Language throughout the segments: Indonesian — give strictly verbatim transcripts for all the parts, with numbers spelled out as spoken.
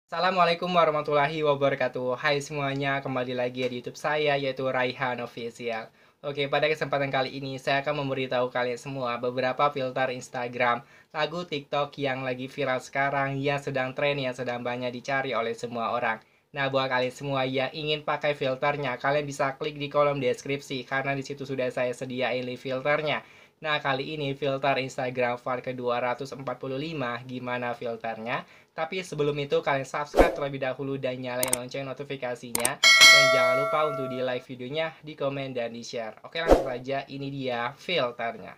Assalamualaikum warahmatullahi wabarakatuh. Hai semuanya, kembali lagi di YouTube saya yaitu Raihan Official. Oke, pada kesempatan kali ini saya akan memberitahu kalian semua beberapa filter Instagram, lagu TikTok yang lagi viral sekarang, yang sedang tren, yang sedang banyak dicari oleh semua orang. Nah, buat kalian semua yang ingin pakai filternya, kalian bisa klik di kolom deskripsi karena di situ sudah saya sediain link filternya. Nah, kali ini filter Instagram Var ke dua ratus empat puluh lima, gimana filternya? Tapi sebelum itu kalian subscribe terlebih dahulu dan nyalain lonceng notifikasinya. Dan jangan lupa untuk di like videonya, di komen, dan di share. Oke, langsung saja, ini dia filternya.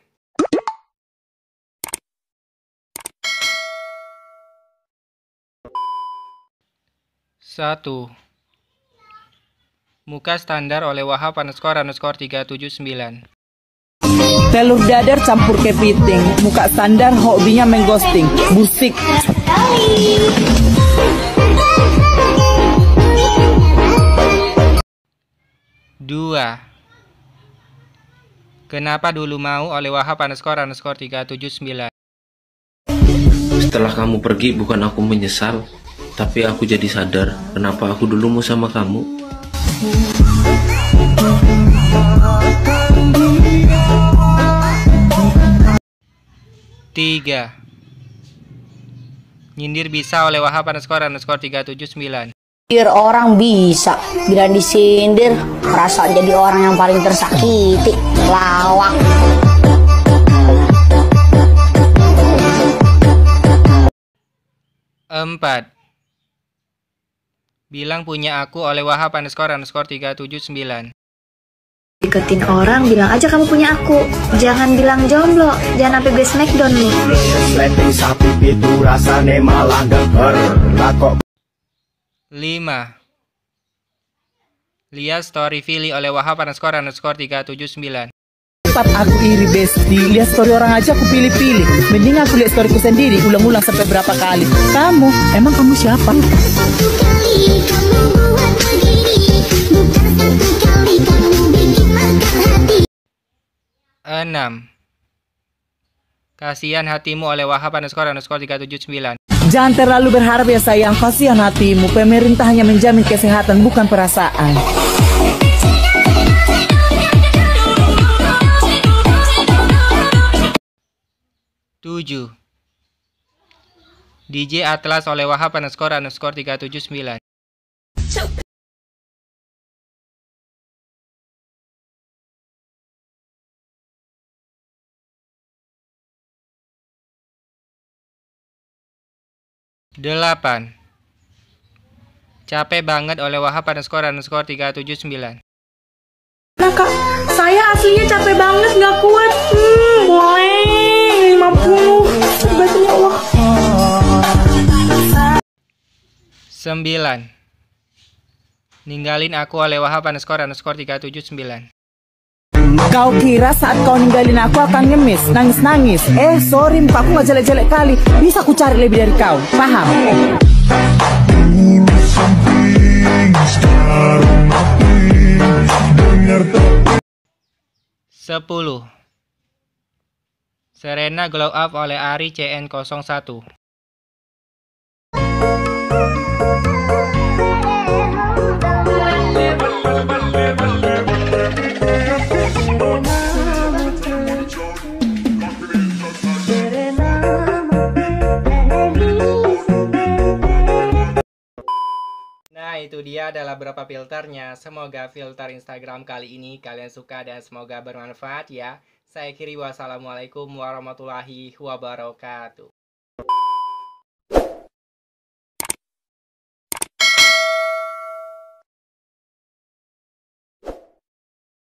Satu. Muka standar oleh Wahab underscore underscore tiga tujuh sembilan. Telur dadar campur kepiting, muka standar hobinya mengghosting, musik. Dua. Kenapa dulu mau oleh Wahab underscore underscore tiga tujuh sembilan. Setelah kamu pergi bukan aku menyesal, tapi aku jadi sadar kenapa aku dulu mau sama kamu. Tiga. Nyindir bisa oleh Wahab underscore underscore tiga tujuh sembilan. Sindir orang bisa, bila disindir merasa jadi orang yang paling tersakiti. Lawak. Empat. Bilang punya aku oleh Wahab underscore underscore tiga tujuh sembilan. Deketin orang, bilang aja kamu punya aku. Jangan bilang jomblo, jangan sampai gue smackdown nih. Lima. Lihat story Vili oleh Wahab underscore underscore tiga tujuh sembilan. Cepat aku iri besti, lihat story orang aja aku pilih-pilih. Mending aku lihat storyku sendiri, ulang-ulang sampai berapa kali. Kamu, emang kamu siapa? Enam. Kasihan hatimu oleh Wahab underscore underscore tiga tujuh sembilan. Jangan terlalu berharap ya sayang, kasihan hatimu. Pemerintah hanya menjamin kesehatan, bukan perasaan. Tujuh. D J Atlas oleh Wahab underscore underscore tiga tujuh sembilan. Delapan. Capek banget oleh Wahab underscore underscore tiga tujuh sembilan. Nah kak, saya aslinya capek banget, gak kuat. Hmm, boleh lima puluh. Bantu ya Allah. Sembilan. Ninggalin aku oleh Wahab underscore underscore tiga tujuh sembilan. Kau kira saat kau ninggalin aku akan ngemis, nangis-nangis. Eh sorry, muka aku gak jelek-jelek kali. Bisa aku cari lebih dari kau, paham? Sepuluh. Serena Glow Up oleh Ari C N nol satu. Nah, itu dia adalah beberapa filternya. Semoga filter Instagram kali ini kalian suka dan semoga bermanfaat ya. Saya kiri, wassalamualaikum warahmatullahi wabarakatuh.